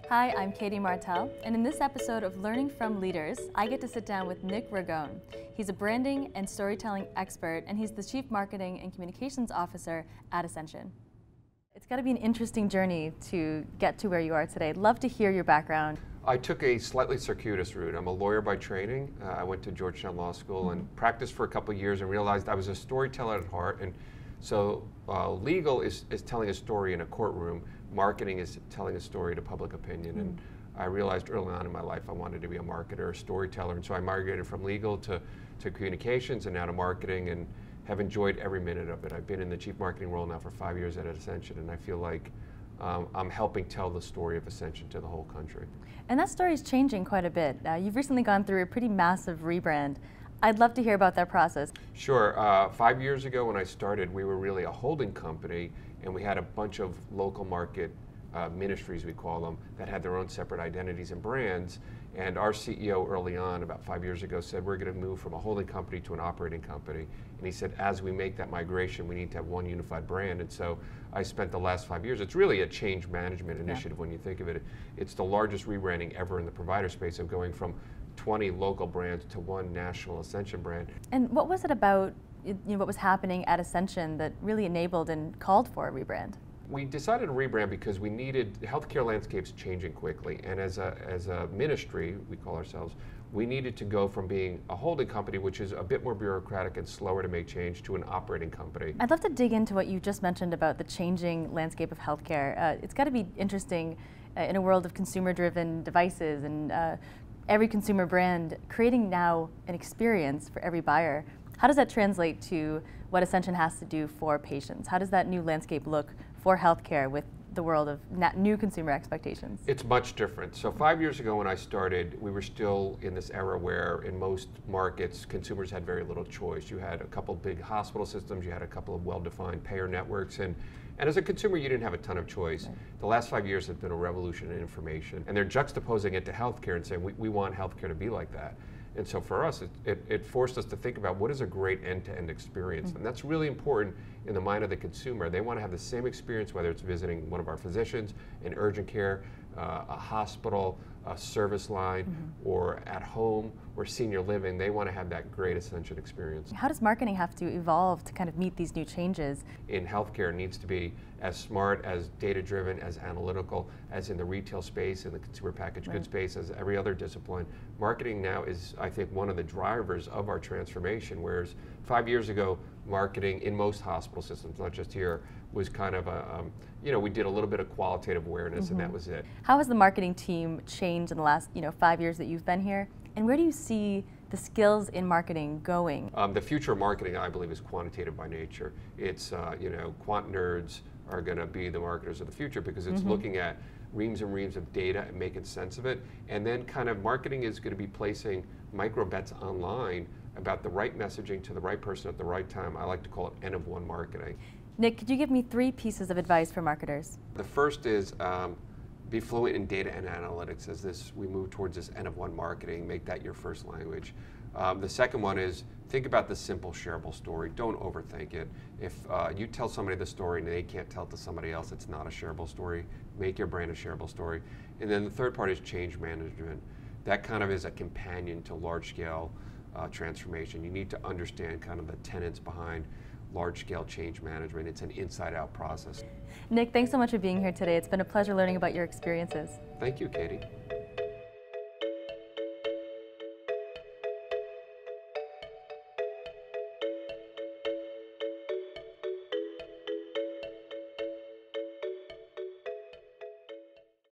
Hi, I'm Katie Martel, and in this episode of Learning from Leaders, I get to sit down with Nick Ragone. He's a branding and storytelling expert, and he's the Chief Marketing and Communications Officer at Ascension. It's got to be an interesting journey to get to where you are today. I'd love to hear your background. I took a slightly circuitous route. I'm a lawyer by training. I went to Georgetown Law School and practiced for a couple of years and realized I was a storyteller at heart. And so legal is telling a story in a courtroom. Marketing is telling a story to public opinion. And I realized early on in my life I wanted to be a marketer, a storyteller. And so I migrated from legal to communications and now to marketing, and have enjoyed every minute of it. I've been in the chief marketing role now for 5 years at Ascension, and I feel like I'm helping tell the story of Ascension to the whole country. And that story is changing quite a bit. You've recently gone through a pretty massive rebrand. I'd love to hear about that process. Sure. 5 years ago when I started, we were really a holding company, and we had a bunch of local market ministries, we call them, that had their own separate identities and brands. And our CEO early on, about 5 years ago, said we're going to move from a holding company to an operating company. And he said, as we make that migration, we need to have one unified brand. And so I spent the last 5 years, it's really a change management initiative when you think of it. It's the largest rebranding ever in the provider space, of going from 20 local brands to one national Ascension brand. And what was it about what was happening at Ascension that really enabled and called for a rebrand? We decided to rebrand because we needed, healthcare landscape's changing quickly, and as a ministry, we call ourselves, we needed to go from being a holding company, which is a bit more bureaucratic and slower to make change, to an operating company. I'd love to dig into what you just mentioned about the changing landscape of healthcare. It's got to be interesting in a world of consumer-driven devices and every consumer brand creating now an experience for every buyer. How does that translate to what Ascension has to do for patients? How does that new landscape look for healthcare with the world of new consumer expectations? It's much different. So 5 years ago when I started, we were still in this era where in most markets, consumers had very little choice. You had a couple big hospital systems, you had a couple of well-defined payer networks, and as a consumer, you didn't have a ton of choice. Right. The last 5 years have been a revolution in information, and they're juxtaposing it to healthcare and saying, we want healthcare to be like that. And so for us, it forced us to think about what is a great end-to-end experience. And that's really important in the mind of the consumer. They want to have the same experience, whether it's visiting one of our physicians, in urgent care, a hospital, a service line, or at home, or senior living. They want to have that great Ascension experience. How does marketing have to evolve to kind of meet these new changes? In healthcare, it needs to be as smart, as data-driven, as analytical, as in the retail space, in the consumer packaged goods space, as every other discipline. Marketing now is, I think, one of the drivers of our transformation, whereas 5 years ago, marketing in most hospital systems, not just here, was kind of a, we did a little bit of qualitative awareness and that was it. How has the marketing team changed in the last 5 years that you've been here? And where do you see the skills in marketing going? The future of marketing, I believe, is quantitative by nature. It's, quant nerds are going to be the marketers of the future, because it's looking at reams and reams of data and making sense of it. And then kind of marketing is going to be placing micro bets online about the right messaging to the right person at the right time. I like to call it N of one marketing. Nick, could you give me 3 pieces of advice for marketers? The first is be fluent in data and analytics. As we move towards this N of one marketing, make that your first language. The second one is think about the simple shareable story. Don't overthink it. If you tell somebody the story and they can't tell it to somebody else, it's not a shareable story. Make your brand a shareable story. And then the third part is change management. That kind of is a companion to large-scale transformation. You need to understand kind of the tenets behind large-scale change management. It's an inside-out process. Nick, thanks so much for being here today. It's been a pleasure learning about your experiences. Thank you, Katie.